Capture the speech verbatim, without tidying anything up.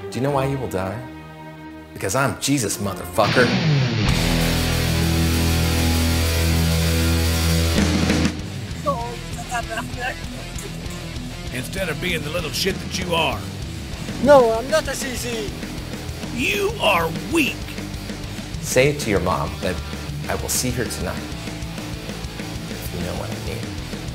Do you know why you will die? Because I'm Jesus, motherfucker. Instead of being the little shit that you are. No, I'm not a C C. You are weak. Say it to your mom that I will see her tonight. If you know what I mean.